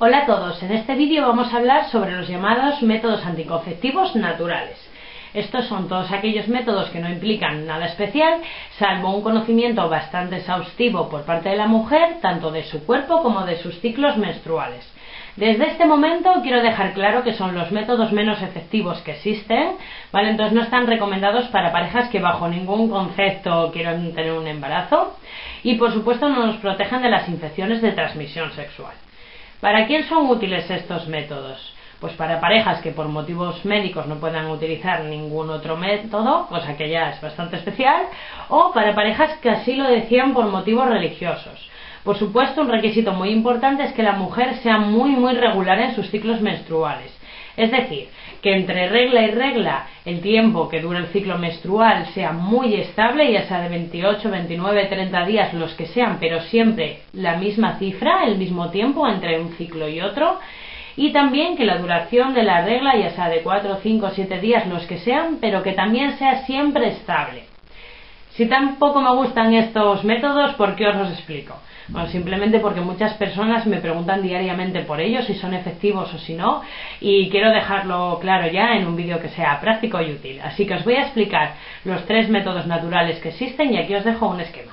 Hola a todos, en este vídeo vamos a hablar sobre los llamados métodos anticonceptivos naturales. Estos son todos aquellos métodos que no implican nada especial, salvo un conocimiento bastante exhaustivo por parte de la mujer, tanto de su cuerpo como de sus ciclos menstruales. Desde este momento quiero dejar claro que son los métodos menos efectivos que existen, ¿vale? Entonces no están recomendados para parejas que bajo ningún concepto quieran tener un embarazo y por supuesto no nos protegen de las infecciones de transmisión sexual. ¿Para quién son útiles estos métodos? Pues para parejas que por motivos médicos no puedan utilizar ningún otro método, cosa que ya es bastante especial, o para parejas que así lo decían por motivos religiosos. Por supuesto, un requisito muy importante es que la mujer sea muy regular en sus ciclos menstruales. Es decir, que entre regla y regla el tiempo que dura el ciclo menstrual sea muy estable, ya sea de 28, 29, 30 días, los que sean, pero siempre la misma cifra, el mismo tiempo entre un ciclo y otro. Y también que la duración de la regla, ya sea de 4, 5, 7 días, los que sean, pero que también sea siempre estable. Si tampoco me gustan estos métodos, ¿por qué os los explico? Bueno, simplemente porque muchas personas me preguntan diariamente por ellos, si son efectivos o si no, y quiero dejarlo claro ya en un vídeo que sea práctico y útil. Así que os voy a explicar los 3 métodos naturales que existen y aquí os dejo un esquema.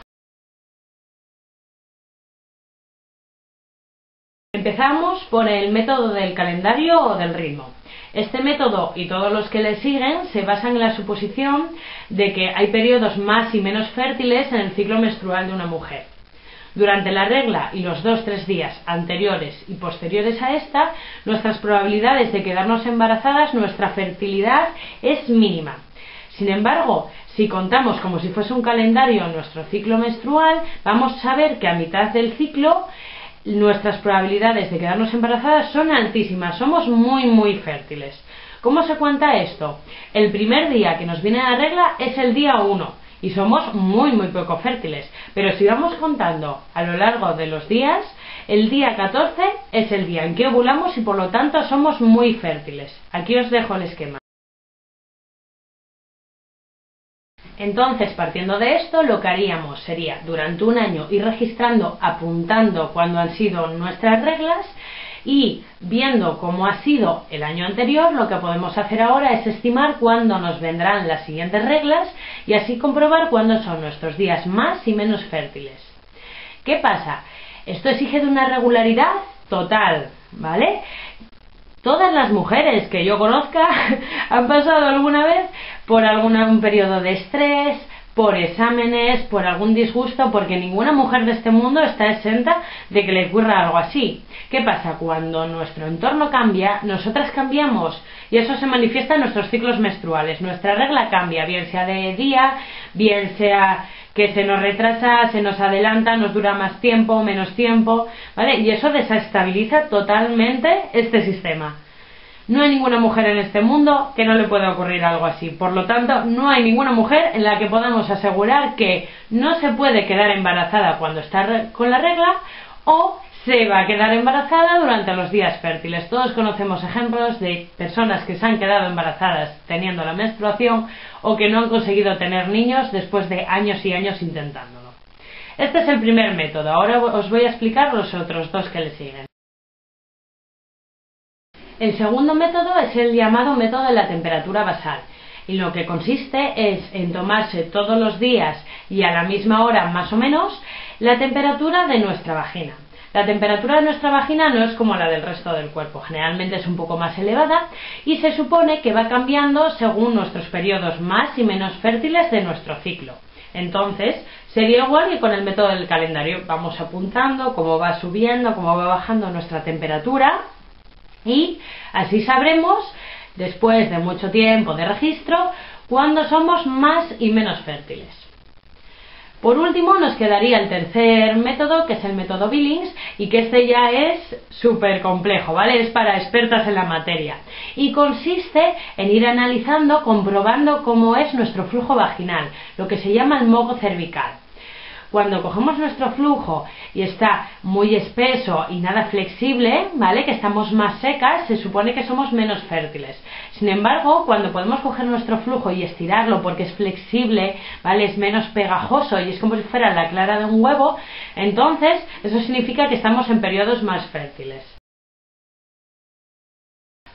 Empezamos por el método del calendario o del ritmo. Este método y todos los que le siguen se basan en la suposición de que hay periodos más y menos fértiles en el ciclo menstrual de una mujer. Durante la regla y los 2-3 días anteriores y posteriores a esta, nuestras probabilidades de quedarnos embarazadas, nuestra fertilidad es mínima. Sin embargo, si contamos como si fuese un calendario nuestro ciclo menstrual, vamos a ver que a mitad del ciclo nuestras probabilidades de quedarnos embarazadas son altísimas, somos muy fértiles. ¿Cómo se cuenta esto? El primer día que nos viene la regla es el día 1 y somos muy poco fértiles, pero si vamos contando a lo largo de los días, el día 14 es el día en que ovulamos y por lo tanto somos muy fértiles. Aquí os dejo el esquema. Entonces, partiendo de esto, lo que haríamos sería, durante un año, ir registrando, apuntando cuándo han sido nuestras reglas y viendo cómo ha sido el año anterior, lo que podemos hacer ahora es estimar cuándo nos vendrán las siguientes reglas y así comprobar cuándo son nuestros días más y menos fértiles. ¿Qué pasa? Esto exige de una regularidad total, ¿vale? Todas las mujeres que yo conozca han pasado alguna vez por un periodo de estrés, por exámenes, por algún disgusto, porque ninguna mujer de este mundo está exenta de que le ocurra algo así. ¿Qué pasa? Cuando nuestro entorno cambia, nosotras cambiamos y eso se manifiesta en nuestros ciclos menstruales. Nuestra regla cambia, bien sea de día, bien sea que se nos retrasa, se nos adelanta, nos dura más tiempo, menos tiempo, ¿vale? Y eso desestabiliza totalmente este sistema. No hay ninguna mujer en este mundo que no le pueda ocurrir algo así. Por lo tanto, no hay ninguna mujer en la que podamos asegurar que no se puede quedar embarazada cuando está con la regla o se va a quedar embarazada durante los días fértiles. Todos conocemos ejemplos de personas que se han quedado embarazadas teniendo la menstruación o que no han conseguido tener niños después de años y años intentándolo. Este es el primer método. Ahora os voy a explicar los otros 2 que le siguen. El segundo método es el llamado método de la temperatura basal. Y lo que consiste es en tomarse todos los días y a la misma hora más o menos la temperatura de nuestra vagina. La temperatura de nuestra vagina no es como la del resto del cuerpo, generalmente es un poco más elevada y se supone que va cambiando según nuestros periodos más y menos fértiles de nuestro ciclo. Entonces, sería igual que con el método del calendario, vamos apuntando cómo va subiendo, cómo va bajando nuestra temperatura y así sabremos, después de mucho tiempo de registro, cuándo somos más y menos fértiles. Por último nos quedaría el tercer método, que es el método Billings, y que este ya es súper complejo, ¿vale? Es para expertas en la materia. Y consiste en ir analizando, comprobando cómo es nuestro flujo vaginal, lo que se llama el moco cervical. Cuando cogemos nuestro flujo y está muy espeso y nada flexible, ¿vale? Que estamos más secas, se supone que somos menos fértiles. Sin embargo, cuando podemos coger nuestro flujo y estirarlo porque es flexible, ¿vale? Es menos pegajoso y es como si fuera la clara de un huevo, entonces eso significa que estamos en periodos más fértiles.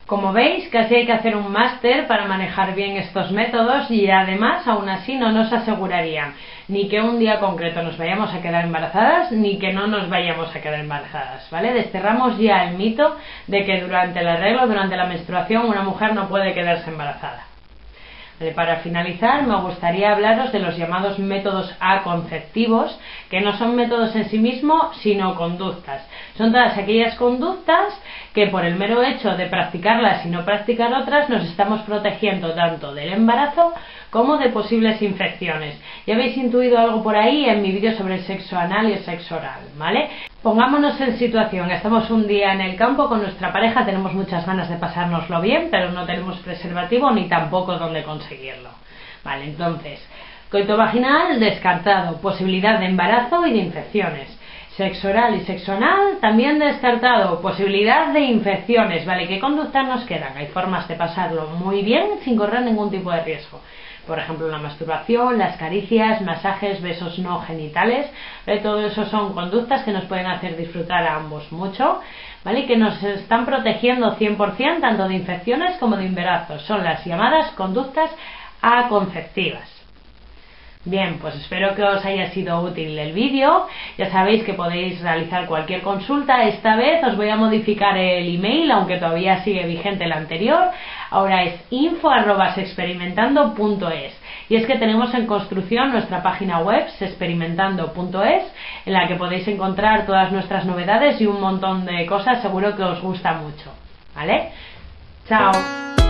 Como veis, casi hay que hacer un máster para manejar bien estos métodos y además, aún así, no nos asegurarían ni que un día concreto nos vayamos a quedar embarazadas ni que no nos vayamos a quedar embarazadas, ¿vale? Desterramos ya el mito de que durante la regla o durante la menstruación una mujer no puede quedarse embarazada. Para finalizar, me gustaría hablaros de los llamados métodos aconceptivos, que no son métodos en sí mismos, sino conductas. Son todas aquellas conductas que por el mero hecho de practicarlas y no practicar otras, nos estamos protegiendo tanto del embarazo como de posibles infecciones. Ya habéis intuido algo por ahí en mi vídeo sobre el sexo anal y el sexo oral, ¿vale? Pongámonos en situación, estamos un día en el campo con nuestra pareja, tenemos muchas ganas de pasárnoslo bien, pero no tenemos preservativo ni tampoco dónde conseguirlo. Vale, entonces, coito vaginal descartado, posibilidad de embarazo y de infecciones. Sexo oral y sexo anal también descartado, posibilidad de infecciones. Vale, ¿qué conductas nos quedan? Hay formas de pasarlo muy bien sin correr ningún tipo de riesgo. Por ejemplo, la masturbación, las caricias, masajes, besos no genitales, ¿vale? Todo eso son conductas que nos pueden hacer disfrutar a ambos mucho, ¿vale? Y que nos están protegiendo 100% tanto de infecciones como de embarazos. Son las llamadas conductas aconceptivas. Bien, pues espero que os haya sido útil el vídeo. Ya sabéis que podéis realizar cualquier consulta. Esta vez os voy a modificar el email, aunque todavía sigue vigente el anterior. Ahora es info@sexperimentando.es. Y es que tenemos en construcción nuestra página web, sexperimentando.es, en la que podéis encontrar todas nuestras novedades y un montón de cosas. Seguro que os gusta mucho. ¿Vale? ¡Chao!